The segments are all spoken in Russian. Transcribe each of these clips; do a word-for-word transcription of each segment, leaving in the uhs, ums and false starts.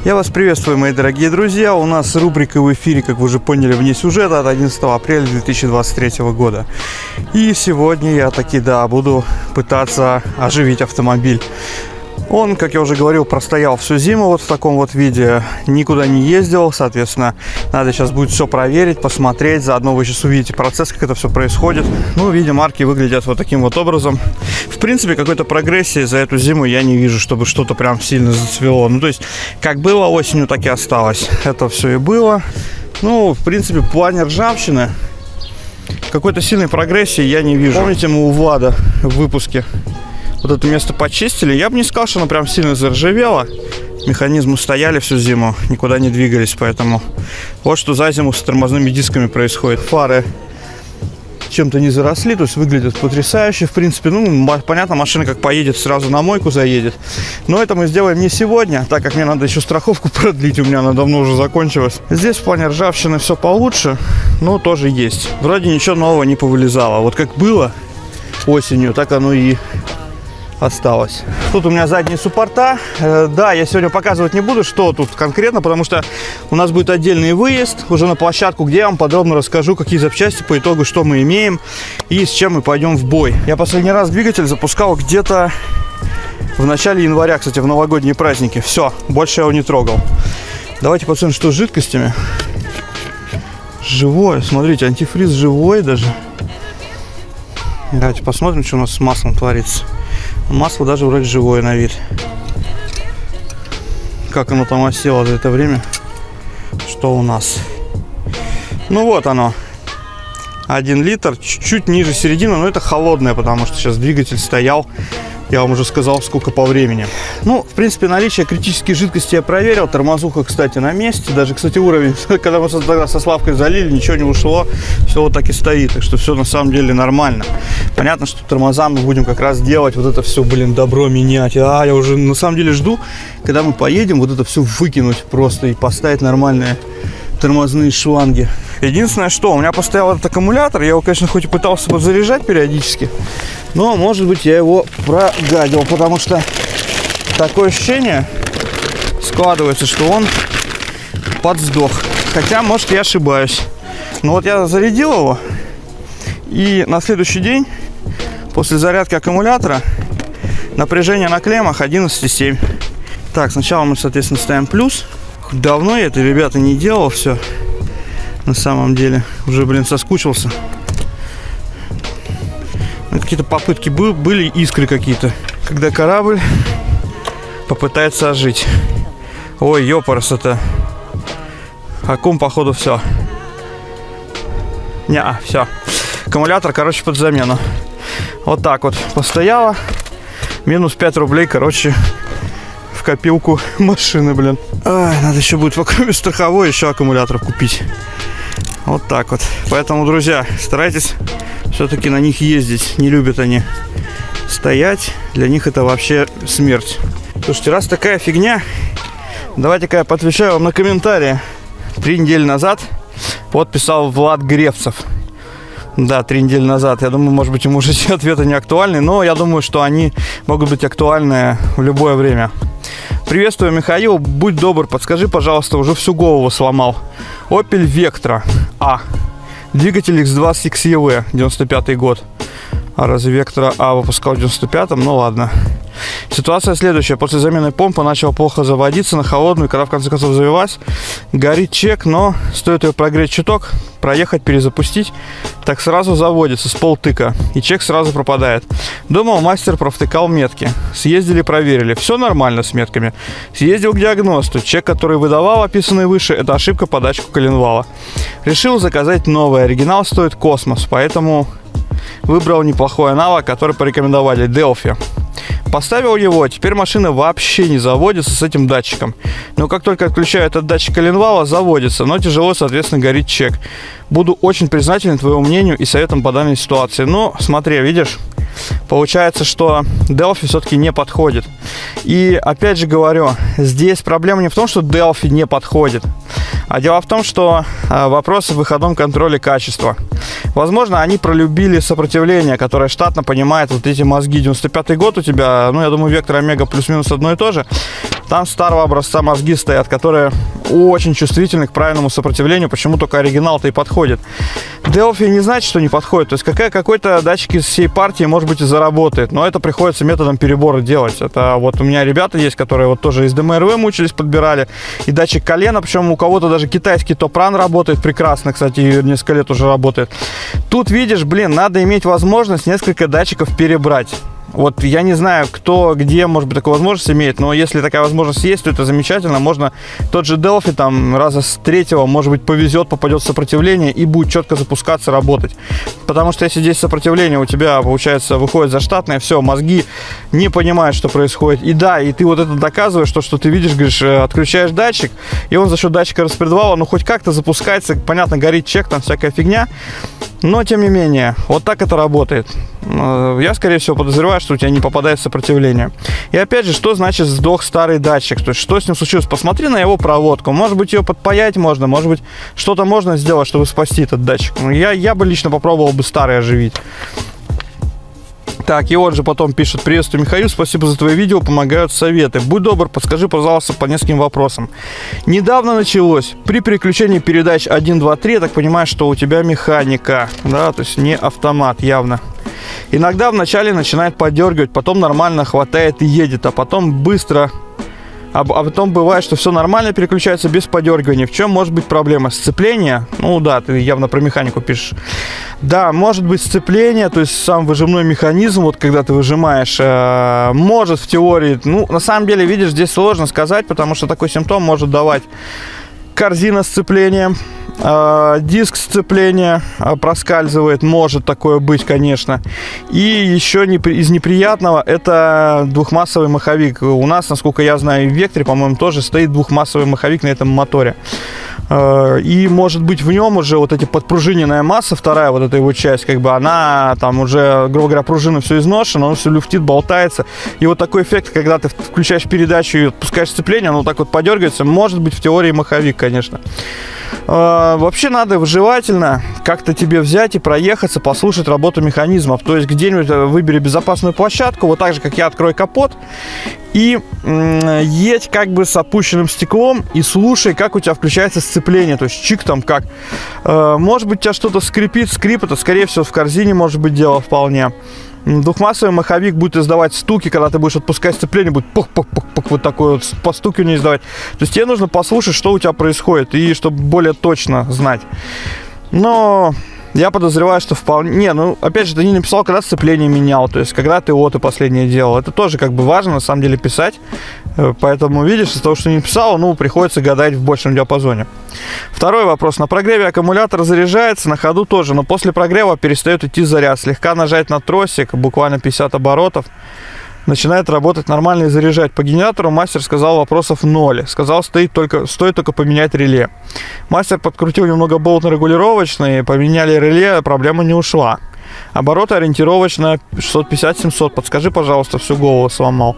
Я вас приветствую, мои дорогие друзья. У нас рубрика в эфире, как вы уже поняли, вне сюжета от одиннадцатого апреля две тысячи двадцать третьего года. И сегодня я таки, да, буду пытаться оживить автомобиль. Он, как я уже говорил, простоял всю зиму вот в таком вот виде, никуда не ездил, соответственно, надо сейчас будет все проверить, посмотреть, заодно вы сейчас увидите процесс, как это все происходит. Ну, видим, арки выглядят вот таким вот образом. В принципе, какой-то прогрессии за эту зиму я не вижу, чтобы что-то прям сильно зацвело. Ну, то есть, как было осенью, так и осталось. Это все и было. Ну, в принципе, в плане ржавчины какой-то сильной прогрессии я не вижу. Помните, мы у Влада в выпуске вот это место почистили. Я бы не сказал, что оно прям сильно заржавело. Механизмы стояли всю зиму, никуда не двигались, поэтому вот что за зиму с тормозными дисками происходит. Фары чем-то не заросли, то есть выглядят потрясающе. В принципе, ну, понятно, машина как поедет, сразу на мойку заедет. Но это мы сделаем не сегодня, так как мне надо еще страховку продлить, у меня она давно уже закончилась. Здесь в плане ржавчины все получше, но тоже есть. Вроде ничего нового не повылезало. Вот как было осенью, так оно и осталось. Тут у меня задние суппорта. Э, да, я сегодня показывать не буду, что тут конкретно, потому что у нас будет отдельный выезд уже на площадку, где я вам подробно расскажу, какие запчасти по итогу, что мы имеем и с чем мы пойдем в бой. Я последний раз двигатель запускал где-то в начале января, кстати, в новогодние праздники. Все, больше я его не трогал. Давайте посмотрим, что с жидкостями. Живое, смотрите, антифриз живой даже. Давайте посмотрим, что у нас с маслом творится. Масло даже вроде живое на вид. Как оно там осело за это время. Что у нас? Ну вот оно. Один литр. Чуть-чуть ниже середины. Но это холодное, потому что сейчас двигатель стоял. Я вам уже сказал, сколько по времени. Ну, в принципе, наличие критической жидкости я проверил. Тормозуха, кстати, на месте. Даже, кстати, уровень, когда мы тогда со Славкой залили, ничего не ушло. Все вот так и стоит. Так что все на самом деле нормально. Понятно, что тормоза мы будем как раз делать. Вот это все, блин, добро менять. А, я уже на самом деле жду, когда мы поедем, вот это все выкинуть просто и поставить нормальные тормозные шланги. Единственное, что у меня постоял этот аккумулятор. Я его, конечно, хоть и пытался подзаряжать периодически, но, может быть, я его прогадил, потому что такое ощущение складывается, что он подсдох. Хотя, может, я ошибаюсь. Но вот я зарядил его, и на следующий день, после зарядки аккумулятора, напряжение на клеммах одиннадцать и семь. Так, сначала мы, соответственно, ставим плюс. Давно я это, ребята, не делал все. На самом деле, уже, блин, соскучился. Какие-то попытки были, искры какие-то, когда корабль попытается ожить. Ой, ёпарс, это аккум, походу, все. Не, все. Аккумулятор, короче, под замену. Вот так вот постояло. Минус пять рублей, короче, в копилку машины, блин. Ай, надо еще будет, кроме страховой, еще аккумулятор купить. Вот так вот. Поэтому, друзья, старайтесь все-таки на них ездить. Не любят они стоять. Для них это вообще смерть. Слушайте, раз такая фигня, давайте-ка я поотвечаю вам на комментарии. Три недели назад вот писал Влад Гревцев. Да, три недели назад. Я думаю, может быть, ему уже все ответы не актуальны, но я думаю, что они могут быть актуальны в любое время. Приветствую, Михаил. Будь добр, подскажи, пожалуйста, уже всю голову сломал. Opel Vectra А. Двигатель икс двадцать икс и ви, девяносто пятый год. А разве Vectra А выпускал в девяносто пятом? Ну ладно. Ситуация следующая. После замены помпы начала плохо заводиться на холодную. Когда в конце концов завелась, горит чек, но стоит ее прогреть чуток, проехать, перезапустить, так сразу заводится с полтыка. И чек сразу пропадает. Думал, мастер провтыкал метки. Съездили, проверили. Все нормально с метками. Съездил к диагносту. Чек, который выдавал, описанный выше, это ошибка по датчику коленвала. Решил заказать новый. Оригинал стоит космос, поэтому выбрал неплохой аналог, который порекомендовали, Delphi. Поставил его, теперь машина вообще не заводится с этим датчиком. Но как только отключаю этот датчик коленвала, заводится, но тяжело, соответственно, горит чек. Буду очень признателен твоему мнению и советам по данной ситуации. Но смотри, видишь, получается, что Delphi все-таки не подходит. И опять же говорю, здесь проблема не в том, что Delphi не подходит, а дело в том, что вопрос в выходном контроле качества. Возможно, они пролюбили сопротивление, которое штатно понимает вот эти мозги. девяносто пятый год у тебя, ну, я думаю, Vectra Omega плюс-минус одно и то же. Там старого образца мозги стоят, которые очень чувствительны к правильному сопротивлению. Почему только оригинал-то и подходит. Delphi не значит, что не подходит. То есть какая, какой-то датчик из всей партии, может быть, и заработает. Но это приходится методом перебора делать. Это вот у меня ребята есть, которые вот тоже из ДМРВ мучились, подбирали. И датчик колена, причем у кого-то даже китайский Топран работает прекрасно. Кстати, несколько лет уже работает. Тут, видишь, блин, надо иметь возможность несколько датчиков перебрать. Вот я не знаю, кто, где, может быть, такую возможность имеет, но если такая возможность есть, то это замечательно. Можно тот же Delphi там раза с третьего, может быть, повезет, попадет в сопротивление и будет четко запускаться, работать. Потому что если здесь сопротивление у тебя, получается, выходит заштатное, все, мозги не понимают, что происходит. И да, и ты вот это доказываешь, то, что ты видишь, говоришь, отключаешь датчик, и он за счет датчика распредвала, ну, хоть как-то запускается, понятно, горит чек, там всякая фигня. Но, тем не менее, вот так это работает. Я, скорее всего, подозреваю, что у тебя не попадает в сопротивление. И опять же, что значит сдох старый датчик? То есть, что с ним случилось? Посмотри на его проводку. Может быть, ее подпаять можно, может быть, что-то можно сделать, чтобы спасти этот датчик. Я, я бы лично попробовал бы старый оживить. Так, и он же потом пишет: приветствую, Михаил, спасибо за твои видео, помогают советы. Будь добр, подскажи, пожалуйста, по нескольким вопросам. Недавно началось. При переключении передач один, два, три, я так понимаю, что у тебя механика, да, то есть не автомат явно. Иногда вначале начинает подергивать, потом нормально хватает и едет, а потом быстро... А, а потом бывает, что все нормально переключается без подергивания. В чем может быть проблема? Сцепление? Ну да, ты явно про механику пишешь. Да, может быть сцепление, то есть сам выжимной механизм, вот когда ты выжимаешь, э, может в теории, ну на самом деле, видишь, здесь сложно сказать, потому что такой симптом может давать корзина сцепления, э, диск сцепления э, проскальзывает, может такое быть, конечно. И еще не, из неприятного это двухмассовый маховик. У нас, насколько я знаю, в Векторе, по-моему, тоже стоит двухмассовый маховик на этом моторе. Э, и может быть в нем уже вот эти подпружиненная масса, вторая вот эта его часть, как бы она там уже, грубо говоря, пружина все изношена, он все люфтит, болтается. И вот такой эффект, когда ты включаешь передачу и отпускаешь сцепление, оно так вот подергивается, может быть в теории маховик, конечно. Э, вообще надо вживательно как-то тебе взять и проехаться, послушать работу механизмов. То есть где-нибудь выбери безопасную площадку, вот так же, как я, открой капот и м, едь как бы с опущенным стеклом и слушай, как у тебя включается сцепление. То есть чик там как. Э, может быть, у тебя что-то скрипит, скрип, это скорее всего в корзине может быть дело вполне. Двухмассовый маховик будет издавать стуки, когда ты будешь отпускать сцепление, будет пух-пух-пух-пух, вот такой вот по стуку не издавать. То есть тебе нужно послушать, что у тебя происходит, и чтобы более точно знать. Но я подозреваю, что вполне... Не, ну, опять же, ты не написал, когда сцепление менял, то есть когда ты ОТО последнее делал. Это тоже как бы важно, на самом деле, писать. Поэтому, видишь, из-за того, что не написал, ну, приходится гадать в большем диапазоне. Второй вопрос. На прогреве аккумулятор заряжается, на ходу тоже, но после прогрева перестает идти заряд. Слегка нажать на тросик, буквально пятьдесят оборотов, начинает работать нормально и заряжать. По генератору мастер сказал, вопросов ноль. Сказал, стоит только, стоит только поменять реле. Мастер подкрутил немного болтно-регулировочный, поменяли реле, проблема не ушла. Обороты ориентировочно шестьсот пятьдесят — семьсот. Подскажи, пожалуйста, всю голову сломал.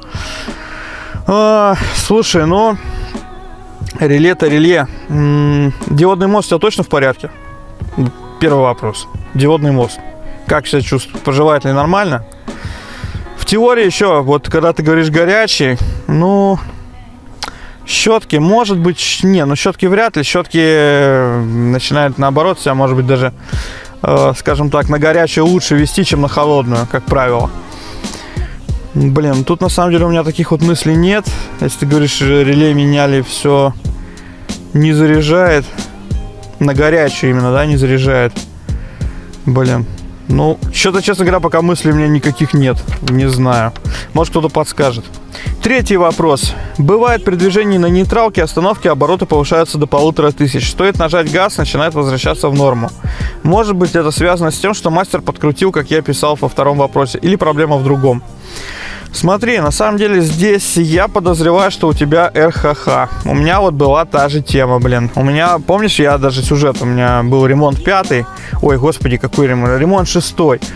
А, слушай, ну, реле-то реле. М-м, диодный мост у тебя точно в порядке? Первый вопрос. Диодный мост. Как себя чувствует? Поживает ли нормально? В теории еще, вот когда ты говоришь горячий, ну, щетки, может быть, не, ну щетки вряд ли, щетки начинают наоборот себя, может быть, даже, э, скажем так, на горячую лучше вести, чем на холодную, как правило. Блин, тут на самом деле у меня таких вот мыслей нет. Если ты говоришь, реле меняли, все не заряжает, на горячую именно, да, не заряжает. Блин. Ну, что-то, честно говоря, пока мыслей у меня никаких нет. Не знаю. Может, кто-то подскажет. Третий вопрос. Бывает при движении на нейтралке остановки обороты повышаются до полутора тысяч. Стоит нажать газ, начинает возвращаться в норму. Может быть, это связано с тем, что мастер подкрутил, как я писал во втором вопросе, или проблема в другом. Смотри, на самом деле здесь я подозреваю, что у тебя эр ха ха. У меня вот была та же тема, блин. У меня, помнишь, я даже сюжет, у меня был ремонт пятый. Ой, господи, какой ремонт? Ремонт шестой.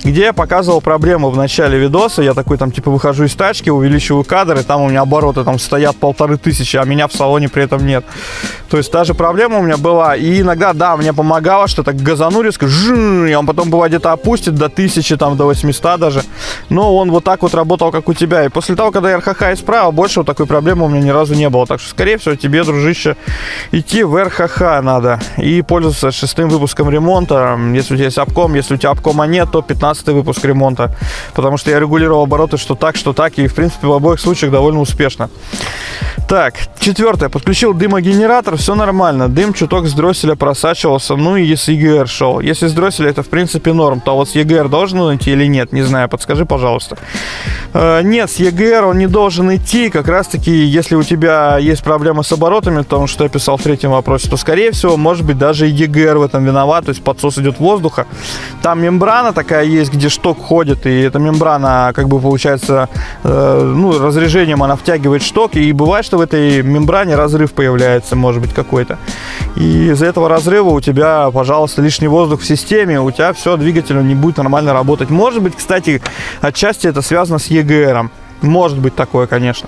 где я показывал проблему в начале видоса. Я такой там типа выхожу из тачки, увеличиваю кадр, и там у меня обороты там стоят полторы тысячи, а меня в салоне при этом нет. То есть та же проблема у меня была. И иногда, да, мне помогало, что так газану резко, жжж, и он потом бывает где-то опустит до тысячи, там до восьмисот даже. Но он вот так вот работал, как у тебя. И после того, когда я эр ха ха исправил, больше вот такой проблемы у меня ни разу не было. Так что, скорее всего, тебе, дружище, идти в эр ха ха надо. И пользоваться шестым выпуском ремонта. Если у тебя есть обком, если у тебя обкома нет, то пятнадцатый выпуск ремонта. Потому что я регулировал обороты что так, что так. И, в принципе, в обоих случаях довольно успешно. Так, четвертое. Подключил дымогенератор, все нормально. Дым чуток с дросселя просачивался, ну и с и гэ эр шел. Если с дросселя, это в принципе норм. То вот с и гэ эр должен он идти или нет, не знаю, подскажи, пожалуйста. Э, нет, с и гэ эр он не должен идти. Как раз таки, если у тебя есть проблемы с оборотами, потому что я писал в третьем вопросе, то скорее всего, может быть, даже и и гэ эр в этом виноват. То есть подсос идет воздуха. Там мембрана такая есть, где шток ходит, и эта мембрана, как бы получается, э, ну, разрежением она втягивает шток, и бывает, что в этой мембране разрыв появляется, может быть, какой-то. И из-за этого разрыва у тебя, пожалуйста, лишний воздух в системе, у тебя все, двигатель не будет нормально работать. Может быть, кстати, отчасти это связано с и гэ эр. Может быть такое, конечно.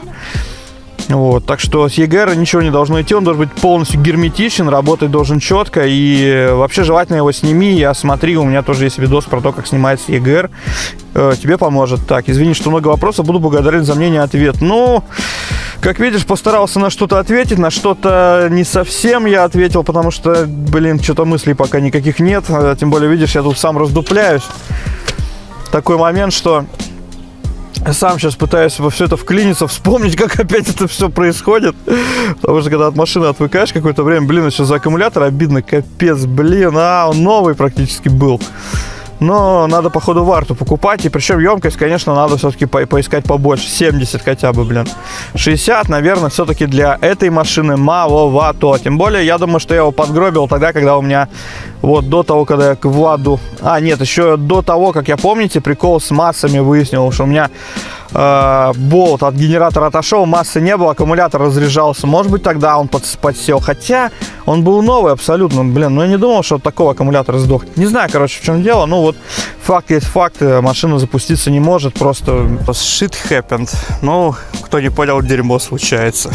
Вот, так что с и гэ эр ничего не должно идти, он должен быть полностью герметичен, работать должен четко, и вообще желательно его сними и осмотри, у меня тоже есть видос про то, как снимается и гэ эр, э, тебе поможет. Так, извини, что много вопросов, буду благодарен за мнение и ответ. Ну, как видишь, постарался на что-то ответить, на что-то не совсем я ответил, потому что, блин, что-то мыслей пока никаких нет, тем более, видишь, я тут сам раздупляюсь. Такой момент, что... Сам сейчас пытаюсь во все это вклиниться, вспомнить, как опять это все происходит. Потому что когда от машины отвыкаешь какое-то время, блин, еще за аккумулятор обидно, капец, блин, а он новый практически был. Но надо, походу, варту покупать. И причем емкость, конечно, надо все-таки по поискать побольше. семьдесят хотя бы, блин. шестьдесят, наверное, все-таки для этой машины маловато. Тем более, я думаю, что я его подгробил тогда, когда у меня... Вот до того, когда я к Владу... А, нет, еще до того, как я, помните, прикол с массами выяснил, что у меня э, болт от генератора отошел, массы не было, аккумулятор разряжался. Может быть, тогда он под, подсел. Хотя он был новый абсолютно. Блин, ну я не думал, что от такого аккумулятора сдохнет. Не знаю, короче, в чем дело. Ну вот, факт есть факт. Машина запуститься не может. Просто shit happened. Ну, кто не понял, дерьмо случается.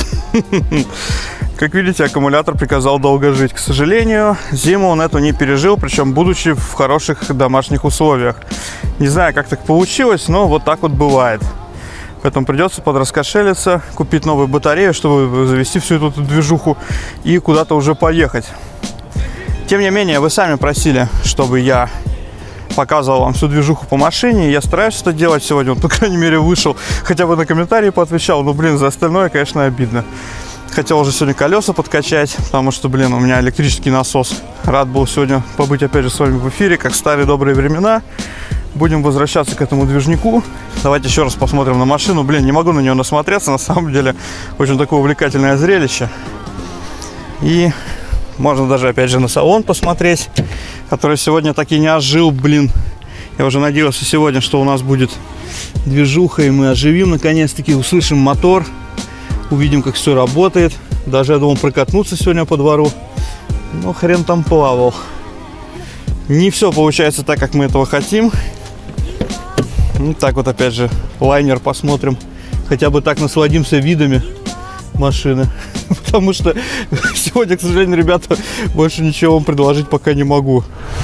Как видите, аккумулятор приказал долго жить. К сожалению, зиму он эту не пережил, причем будучи в хороших домашних условиях. Не знаю, как так получилось, но вот так вот бывает. Поэтому придется подраскошелиться, купить новую батарею, чтобы завести всю эту движуху и куда-то уже поехать. Тем не менее, вы сами просили, чтобы я показывал вам всю движуху по машине. Я стараюсь это делать сегодня. Он, по крайней мере, вышел. Хотя бы на комментарии поотвечал. Но, блин, за остальное, конечно, обидно. Хотел уже сегодня колеса подкачать, потому что, блин, у меня электрический насос. Рад был сегодня побыть опять же с вами в эфире, как в старые добрые времена. Будем возвращаться к этому движнику. Давайте еще раз посмотрим на машину. Блин, не могу на нее насмотреться, на самом деле очень такое увлекательное зрелище. И можно даже опять же на салон посмотреть, который сегодня так и не ожил, блин. Я уже надеялся сегодня, что у нас будет движуха, и мы оживим наконец-таки, услышим мотор. Увидим, как все работает. Даже я думал прокатнуться сегодня по двору. Но хрен там плавал. Не все получается так, как мы этого хотим. Ну, так вот опять же лайнер посмотрим. Хотя бы так насладимся видами машины. Потому что сегодня, к сожалению, ребята, больше ничего вам предложить пока не могу.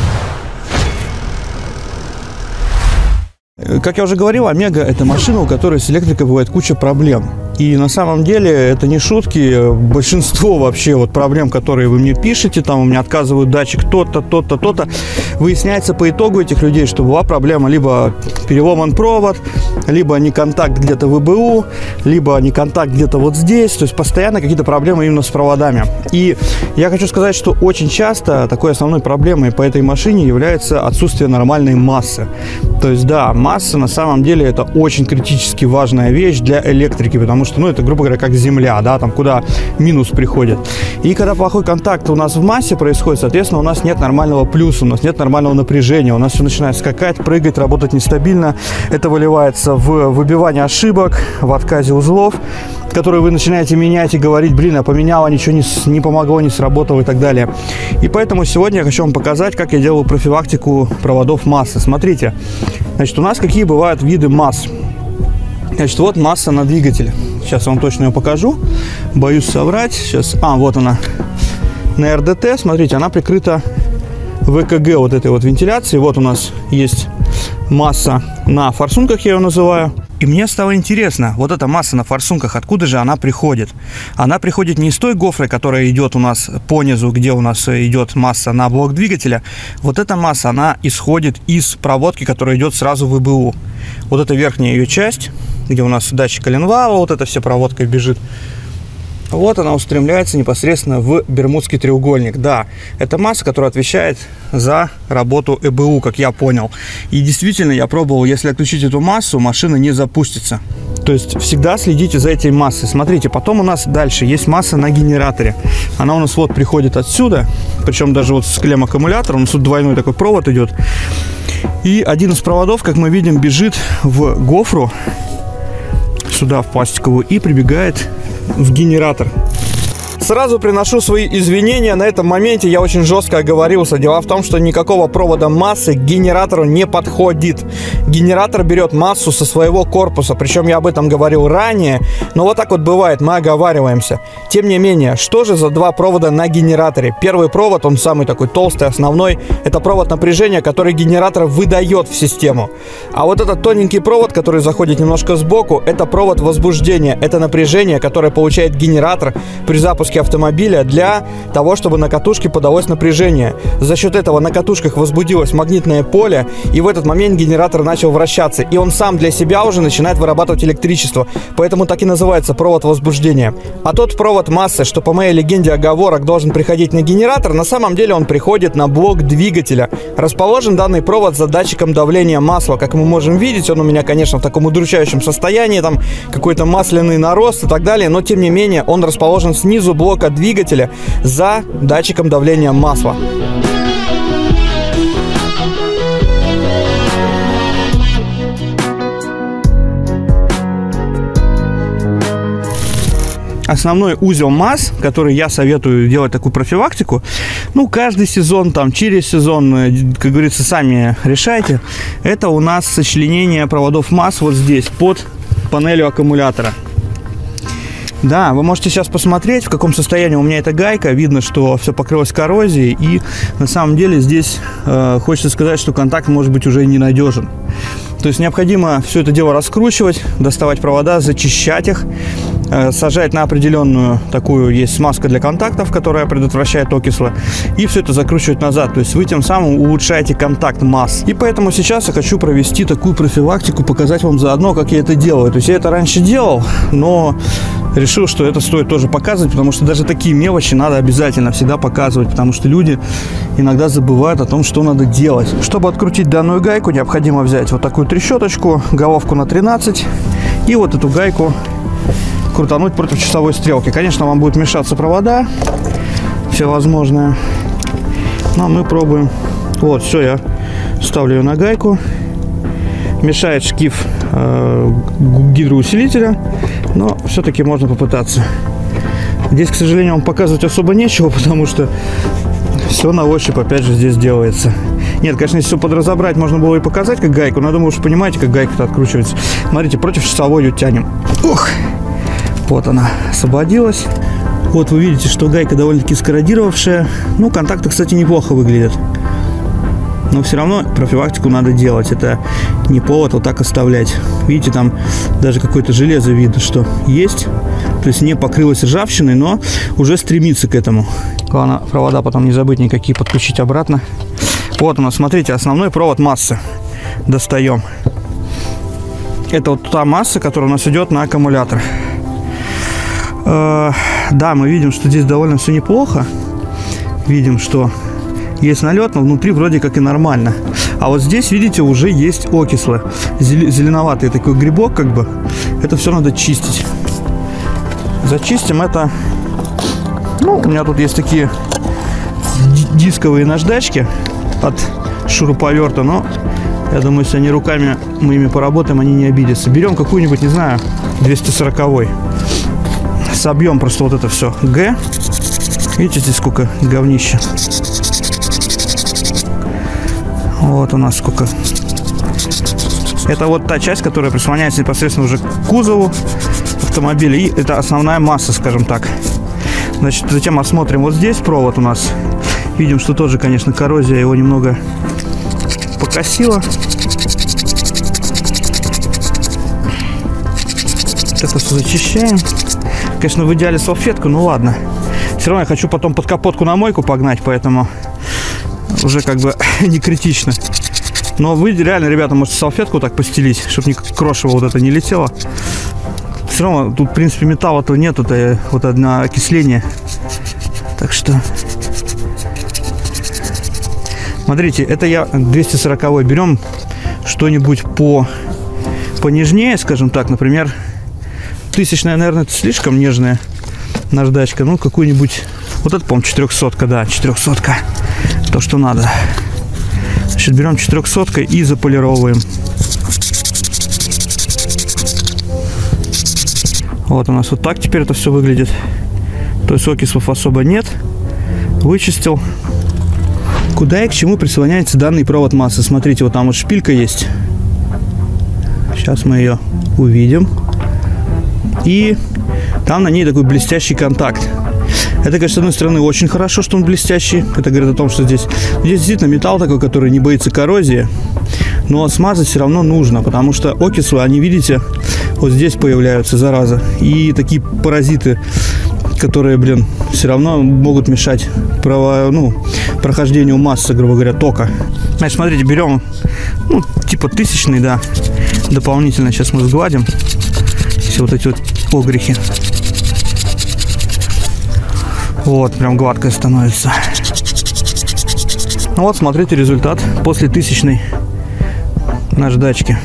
Как я уже говорил, Омега — это машина, у которой с электрикой бывает куча проблем. И на самом деле это не шутки. Большинство вообще вот проблем, которые вы мне пишете, там у меня отказывают датчик то-то, то-то, то-то, выясняется по итогу этих людей, что была проблема либо переломан провод, либо не контакт где-то в вэ бэ у, либо не контакт где-то вот здесь. То есть постоянно какие-то проблемы именно с проводами. И я хочу сказать, что очень часто такой основной проблемой по этой машине является отсутствие нормальной массы. То есть да, масса на самом деле это очень критически важная вещь для электрики, потому что, ну, это, грубо говоря, как земля, да, там, куда минус приходит. И когда плохой контакт у нас в массе происходит, соответственно, у нас нет нормального плюса, у нас нет нормального напряжения, у нас все начинает скакать, прыгать, работать нестабильно. Это выливается в выбивание ошибок, в отказе узлов, которые вы начинаете менять и говорить: блин, я поменял, а ничего не, не помогло, не сработало и так далее. И поэтому сегодня я хочу вам показать, как я делаю профилактику проводов массы. Смотрите, значит, у нас какие бывают виды масс. Значит, вот масса на двигателе. Сейчас я вам точно ее покажу. Боюсь соврать. Сейчас, а, вот она. На эр дэ тэ, смотрите, она прикрыта вэ ка гэ вот этой вот вентиляции. Вот у нас есть масса на форсунках, я ее называю. И мне стало интересно, вот эта масса на форсунках, откуда же она приходит? Она приходит не из той гофры, которая идет у нас по низу, где у нас идет масса на блок двигателя. Вот эта масса, она исходит из проводки, которая идет сразу в и бэ у. Вот эта верхняя ее часть, где у нас датчик коленвала, вот эта вся проводка бежит. Вот она устремляется непосредственно в Бермудский треугольник. Да, это масса, которая отвечает за работу и бэ у, как я понял. И действительно, я пробовал, если отключить эту массу, машина не запустится. То есть всегда следите за этой массой. Смотрите, потом у нас дальше есть масса на генераторе. Она у нас вот приходит отсюда, причем даже вот с клем аккумулятора, у нас тут двойной такой провод идет. И один из проводов, как мы видим, бежит в гофру, сюда в пластиковую, и прибегает в генератор. Сразу приношу свои извинения. На этом моменте я очень жестко оговорился. Дело в том, что никакого провода массы к генератору не подходит. Генератор берет массу со своего корпуса. Причем я об этом говорил ранее. Но вот так вот бывает, мы оговариваемся. Тем не менее, что же за два провода на генераторе? Первый провод, он самый такой толстый, основной. Это провод напряжения, который генератор выдает в систему. А вот этот тоненький провод, который заходит немножко сбоку, это провод возбуждения. Это напряжение, которое получает генератор при запуске автомобиля для того, чтобы на катушке подалось напряжение. За счет этого на катушках возбудилось магнитное поле, и в этот момент генератор начал вращаться, и он сам для себя уже начинает вырабатывать электричество. Поэтому так и называется провод возбуждения. А тот провод массы, что по моей легенде оговорок должен приходить на генератор, на самом деле он приходит на блок двигателя. Расположен данный провод за датчиком давления масла. Как мы можем видеть, он у меня, конечно, в таком удручающем состоянии, там какой-то масляный нарост и так далее, но тем не менее он расположен снизу блока двигателя за датчиком давления масла. Основной узел масс, который я советую делать такую профилактику, ну, каждый сезон, там, через сезон, как говорится, сами решайте. Это у нас сочленение проводов масс вот здесь, под панелью аккумулятора. Да, вы можете сейчас посмотреть, в каком состоянии у меня эта гайка. Видно, что все покрылось коррозией. И на самом деле здесь э, хочется сказать, что контакт может быть уже ненадежен. То есть необходимо все это дело раскручивать, доставать провода, зачищать их, э, сажать на определенную такую, есть смазка для контактов, которая предотвращает окислы, и все это закручивать назад. То есть вы тем самым улучшаете контакт масс. И поэтому сейчас я хочу провести такую профилактику, показать вам заодно, как я это делаю. То есть я это раньше делал, но решил, что это стоит тоже показывать, потому что даже такие мелочи надо обязательно всегда показывать, потому что люди иногда забывают о том, что надо делать. Чтобы открутить данную гайку, необходимо взять вот такую трещоточку, головку на тринадцать, и вот эту гайку крутануть против часовой стрелки. Конечно, вам будут мешаться провода всевозможные, но мы пробуем. Вот, все, я ставлю ее на гайку. Мешает шкив э, гидроусилителя, но все-таки можно попытаться. Здесь, к сожалению, вам показывать особо нечего, потому что все на ощупь, опять же, здесь делается. Нет, конечно, если все подразобрать, можно было и показать, как гайку, но я думаю, вы понимаете, как гайка-то откручивается. Смотрите, против часовой ее тянем. Ух! Вот она освободилась. Вот вы видите, что гайка довольно-таки скорродировавшая. Ну, контакты, кстати, неплохо выглядят. Но все равно профилактику надо делать. Это не повод вот так оставлять. Видите, там даже какое-то железо видно, что есть. То есть не покрылось ржавчиной, но уже стремится к этому. Главное, провода потом не забыть никакие подключить обратно. Вот у нас, смотрите, основной провод массы. Достаем. Это вот та масса, которая у нас идет на аккумулятор. Э, да, мы видим, что здесь довольно все неплохо. Видим, что есть налет, но внутри вроде как и нормально. А вот здесь, видите, уже есть окислы. Зеленоватый такой грибок, как бы. Это все надо чистить. зачистим. Это, ну, у меня тут есть такие дисковые наждачки от шуруповерта, но я думаю, если они руками мы ими поработаем, они не обидятся. Берем какую-нибудь, не знаю, двести сороковой. Собьем просто вот это все Г. Видите, здесь сколько говнища. Вот у нас сколько. Это вот та часть, которая прислоняется непосредственно уже к кузову автомобиля. И это основная масса, скажем так. Значит, затем осмотрим вот здесь провод у нас. Видим, что тоже, конечно, коррозия его немного покосила. Это все зачищаем. Конечно, в идеале салфетку, ну ладно. Все равно я хочу потом под капотку на мойку погнать, поэтому уже как бы не критично. Но вы реально, ребята, можете салфетку так постелить, чтобы крошево вот это не летело. Все равно тут, в принципе, металла-то нет, это вот одно окисление. Так что... Смотрите, это я двести сороковой. Берем что-нибудь по понежнее, скажем так, например, тысячная, наверное, это слишком нежная наждачка. Ну, какую-нибудь, вот это, по-моему, четырехсотка, да, четырехсотка, то, что надо. Значит, берем четырехсоткой и заполировываем. Вот у нас вот так теперь это все выглядит. То есть окислов особо нет. Вычистил. Куда и к чему прислоняется данный провод массы? Смотрите, вот там вот шпилька есть. Сейчас мы ее увидим. И там на ней такой блестящий контакт. Это, конечно, с одной стороны, очень хорошо, что он блестящий. Это говорит о том, что здесь, здесь действительно металл такой, который не боится коррозии. Но смазать все равно нужно, потому что окислы, они, видите, вот здесь появляются, зараза. И такие паразиты, которые, блин, все равно могут мешать право, ну, прохождению массы, грубо говоря, тока. Значит, смотрите, берем, ну, типа тысячный, да, дополнительно сейчас мы сгладим все вот эти вот огрехи. Вот, прям гладкое становится. Ну вот, смотрите результат после тысячной наждачки.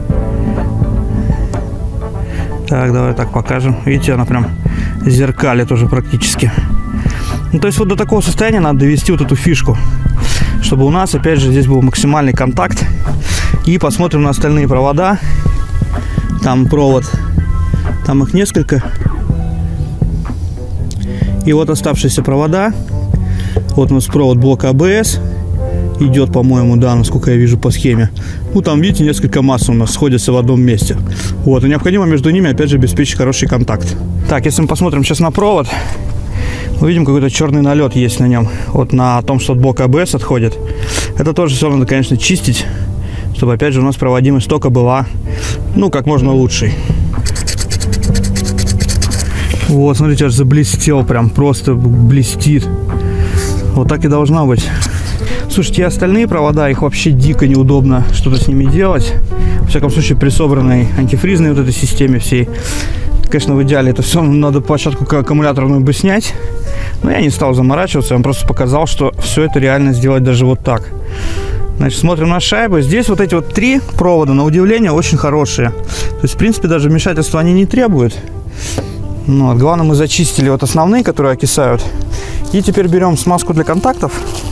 Так, давай так покажем. Видите, она прям зеркалит уже практически. Ну, то есть вот до такого состояния надо довести вот эту фишку, чтобы у нас, опять же, здесь был максимальный контакт. И посмотрим на остальные провода. Там провод, там их несколько. И вот оставшиеся провода. Вот у нас провод блока а бэ эс идет, по-моему, да, насколько я вижу по схеме. Ну, там, видите, несколько масс у нас сходятся в одном месте. Вот, и необходимо между ними, опять же, обеспечить хороший контакт. Так, если мы посмотрим сейчас на провод, мы видим, какой-то черный налет есть на нем. Вот на том, что от блока а бэ эс отходит. Это тоже все надо, конечно, чистить, чтобы, опять же, у нас проводимость тока была, ну, как можно лучшей. Вот, смотрите, аж заблестел, прям просто блестит. Вот так и должна быть. Слушайте, остальные провода, их вообще дико неудобно что-то с ними делать. В всяком случае, при собранной антифризной вот этой системе всей. Конечно, в идеале это все надо площадку аккумуляторную бы снять. Но я не стал заморачиваться, я вам просто показал, что все это реально сделать даже вот так. Значит, смотрим на шайбу. Здесь вот эти вот три провода, на удивление, очень хорошие. То есть, в принципе, даже вмешательства они не требуют. Ну, вот, главное, мы зачистили вот основные, которые окисают. И теперь берем смазку для контактов.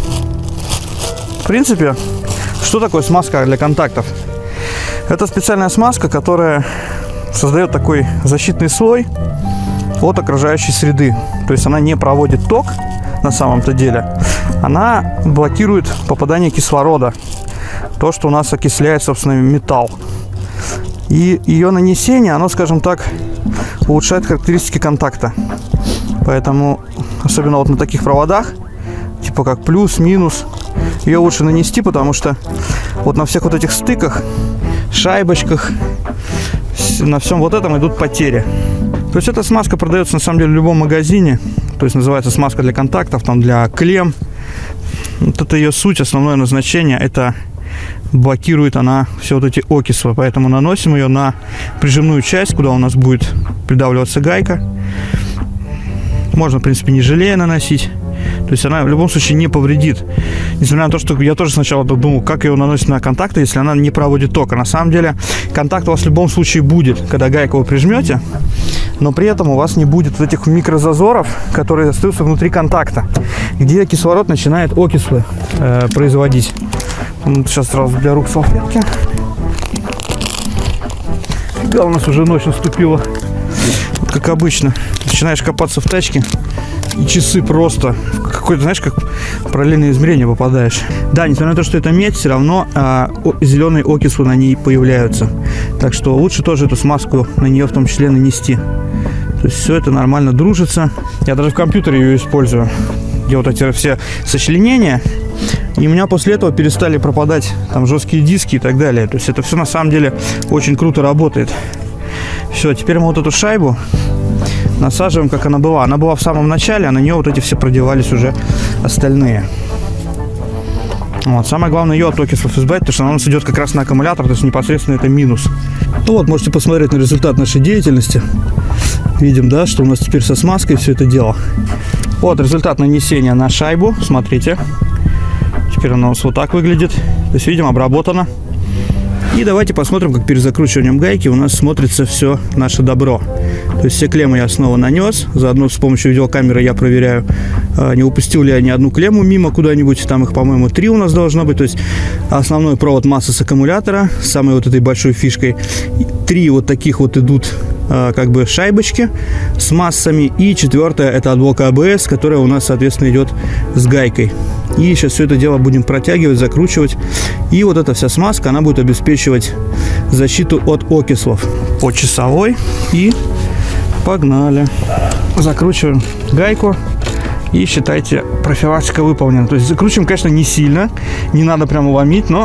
В принципе, что такое смазка для контактов? Это специальная смазка, которая создает такой защитный слой от окружающей среды. То есть она не проводит ток на самом-то деле. Она блокирует попадание кислорода. То, что у нас окисляет, собственно, металл. И ее нанесение, оно, скажем так, улучшает характеристики контакта. Поэтому, особенно вот на таких проводах, типа как плюс, минус, ее лучше нанести, потому что вот на всех вот этих стыках, шайбочках, на всем вот этом идут потери. То есть эта смазка продается на самом деле в любом магазине. То есть называется смазка для контактов, там для клемм. Вот это ее суть, основное назначение, это блокирует она все вот эти окислы. Поэтому наносим ее на прижимную часть, куда у нас будет придавливаться гайка. Можно, в принципе, не жалея наносить. То есть она в любом случае не повредит. Несмотря на то, что я тоже сначала думал, как ее наносить на контакты, если она не проводит тока. На самом деле контакт у вас в любом случае будет. Когда гайку вы прижмете, но при этом у вас не будет вот этих микрозазоров, которые остаются внутри контакта, где кислород начинает окислы э, производить. Вот сейчас сразу для рук салфетки. Да, у нас уже ночь наступила. Вот как обычно, начинаешь копаться в тачке, и часы просто в какое-то, знаешь, как параллельное измерение попадаешь. Да, несмотря на то, что это медь, все равно а, зеленые окислы на ней появляются. Так что лучше тоже эту смазку на нее в том числе нанести. То есть все это нормально дружится. Я даже в компьютере ее использую. Где вот эти все сочленения. И у меня после этого перестали пропадать там жесткие диски и так далее. То есть это все на самом деле очень круто работает. Все, теперь мы вот эту шайбу насаживаем, как она была. Она была в самом начале, а на нее вот эти все продевались уже остальные. Вот. Самое главное ее от окислов избавить, потому что она у нас идет как раз на аккумулятор, то есть непосредственно это минус. Ну вот, можете посмотреть на результат нашей деятельности. Видим, да, что у нас теперь со смазкой все это дело. Вот результат нанесения на шайбу, смотрите. Теперь она у нас вот так выглядит. То есть, видим, обработано. И давайте посмотрим, как перезакручиванием гайки у нас смотрится все наше добро. То есть все клеммы я снова нанес. Заодно с помощью видеокамеры я проверяю, не упустил ли я ни одну клемму мимо куда-нибудь. Там их, по-моему, три у нас должно быть. То есть основной провод массы с аккумулятора, с самой вот этой большой фишкой. Три вот таких вот идут как бы шайбочки с массами. И четвертая — это от блока а бэ эс, которая у нас, соответственно, идет с гайкой. И сейчас все это дело будем протягивать, закручивать. И вот эта вся смазка, она будет обеспечивать защиту от окислов. По часовой. И погнали. Закручиваем гайку. И считайте, профилактика выполнена. То есть закручиваем, конечно, не сильно. Не надо прямо ломить, но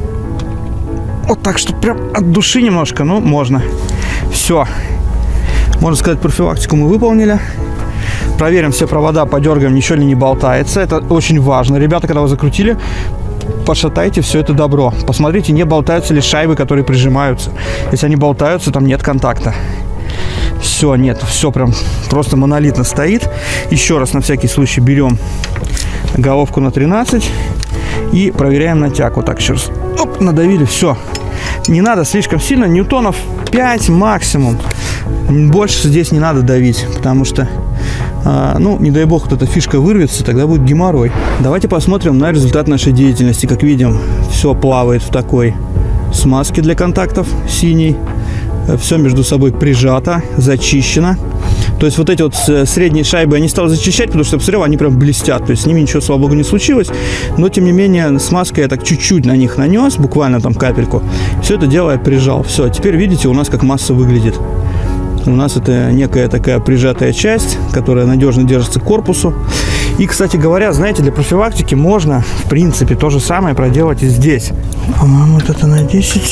вот так, что прям от души немножко, ну, можно. Все. Можно сказать, профилактику мы выполнили. Проверим все провода, подергаем, ничего ли не болтается. Это очень важно. Ребята, когда вы закрутили, пошатайте все это добро. Посмотрите, не болтаются ли шайбы, которые прижимаются. Если они болтаются, там нет контакта. Все, нет, все прям просто монолитно стоит. Еще раз на всякий случай берем головку на тринадцать и проверяем натяг. Вот так еще раз. Оп, надавили, все. Не надо слишком сильно, ньютонов пять максимум. Больше здесь не надо давить, потому что, а, ну, не дай бог, вот эта фишка вырвется, тогда будет геморрой. Давайте посмотрим на результат нашей деятельности. Как видим, все плавает в такой смазке для контактов синей. Все между собой прижато, зачищено. То есть вот эти вот средние шайбы я не стал зачищать, потому что я посмотрел, они прям блестят. То есть с ними ничего, слава богу, не случилось. Но, тем не менее, смазкой я так чуть-чуть на них нанес, буквально там капельку. Все это дело я прижал. Все, теперь видите, у нас как масса выглядит. У нас это некая такая прижатая часть, которая надежно держится к корпусу. И, кстати говоря, знаете, для профилактики можно, в принципе, то же самое проделать и здесь. По-моему, вот это на десять.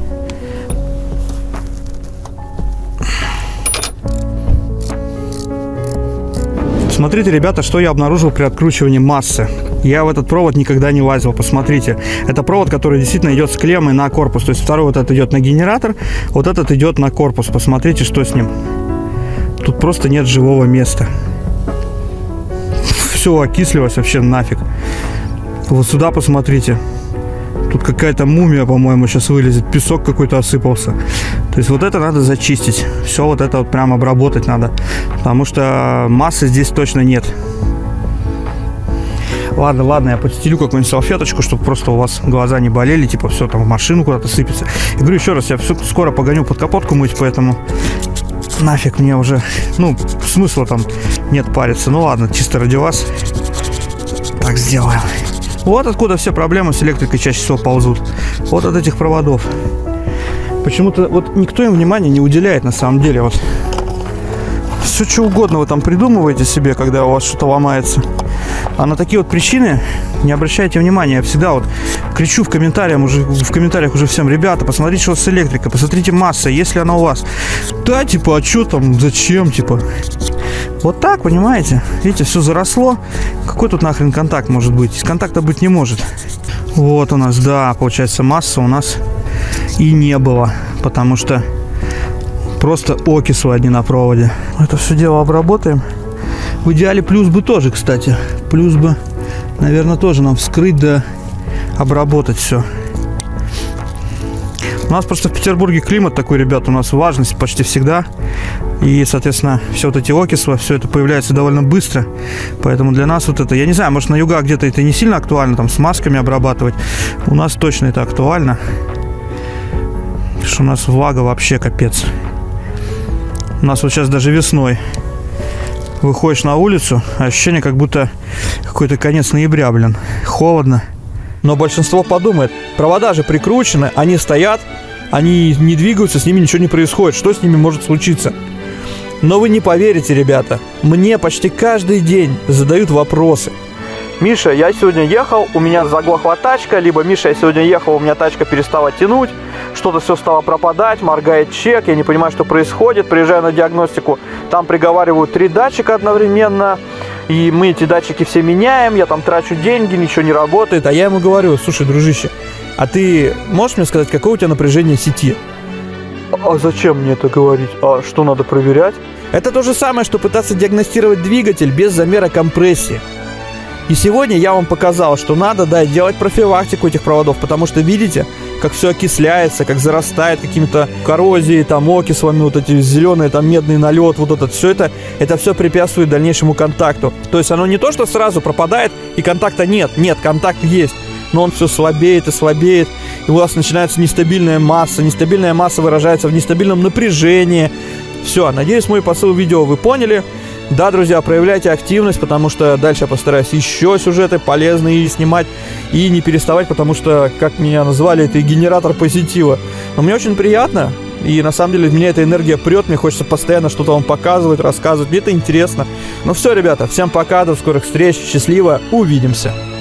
Смотрите, ребята, что я обнаружил при откручивании массы. Я в этот провод никогда не лазил, посмотрите. Это провод, который действительно идет с клеммой на корпус. То есть второй вот этот идет на генератор, вот этот идет на корпус. Посмотрите, что с ним. Тут просто нет живого места. Все окислилось вообще нафиг. Вот сюда посмотрите. Тут какая-то мумия, по-моему, сейчас вылезет. Песок какой-то осыпался. То есть вот это надо зачистить. Все вот это вот прям обработать надо. Потому что массы здесь точно нет. Ладно, ладно, я подстелю какую-нибудь салфеточку, чтобы просто у вас глаза не болели. Типа все там в машину куда-то сыпется. И говорю еще раз, я все, скоро погоню под капотку мыть, поэтому нафиг мне уже... Ну, смысла там нет париться. Ну ладно, чисто ради вас. Так сделаем. Вот откуда все проблемы с электрикой чаще всего ползут. Вот от этих проводов. Почему-то вот никто им внимания не уделяет на самом деле. Вот все что угодно вы там придумываете себе, когда у вас что-то ломается. А на такие вот причины не обращайте внимания. Я всегда вот кричу в комментариях уже, в комментариях уже всем: ребята, посмотрите, что с электрикой, посмотрите масса, если она у вас. Да, типа, а что там, зачем, типа. Вот так, понимаете? Видите, все заросло. Какой тут нахрен контакт может быть? Контакта быть не может. Вот у нас, да, получается, масса у нас и не было. Потому что просто окислы одни на проводе. Это все дело обработаем. В идеале плюс бы тоже, кстати. Плюс бы, наверное, тоже нам вскрыть да обработать все. У нас просто в Петербурге климат такой, ребят, у нас влажность почти всегда. И, соответственно, все вот эти окислы, все это появляется довольно быстро. Поэтому для нас вот это, я не знаю, может на югах где-то это не сильно актуально, там с масками обрабатывать. У нас точно это актуально. Потому что у нас влага вообще капец. У нас вот сейчас даже весной выходишь на улицу, ощущение, как будто какой-то конец ноября, блин. Холодно. Но большинство подумает, провода же прикручены, они стоят, они не двигаются, с ними ничего не происходит. Что с ними может случиться? Но вы не поверите, ребята, мне почти каждый день задают вопросы. Миша, я сегодня ехал, у меня заглохла тачка, либо Миша, я сегодня ехал, у меня тачка перестала тянуть, что-то все стало пропадать, моргает чек, я не понимаю, что происходит, приезжаю на диагностику, там приговаривают три датчика одновременно, и мы эти датчики все меняем, я там трачу деньги, ничего не работает, а я ему говорю, слушай, дружище, а ты можешь мне сказать, какое у тебя напряжение сети? А зачем мне это говорить? А что надо проверять? Это то же самое, что пытаться диагностировать двигатель без замера компрессии. И сегодня я вам показал, что надо, да, делать профилактику этих проводов, потому что видите, как все окисляется, как зарастает какими-то коррозией, там, окислами, вот эти зеленые, там, медный налет, вот этот, все это, это все препятствует дальнейшему контакту. То есть оно не то, что сразу пропадает и контакта нет, нет, контакт есть, но он все слабеет и слабеет, и у вас начинается нестабильная масса, нестабильная масса выражается в нестабильном напряжении. Все, надеюсь, мой посыл видео вы поняли. Да, друзья, проявляйте активность, потому что дальше я постараюсь еще сюжеты полезные снимать и не переставать, потому что, как меня назвали, это и генератор позитива. Но мне очень приятно, и на самом деле меня эта энергия прет, мне хочется постоянно что-то вам показывать, рассказывать, мне это интересно. Ну все, ребята, всем пока, до скорых встреч, счастливо, увидимся.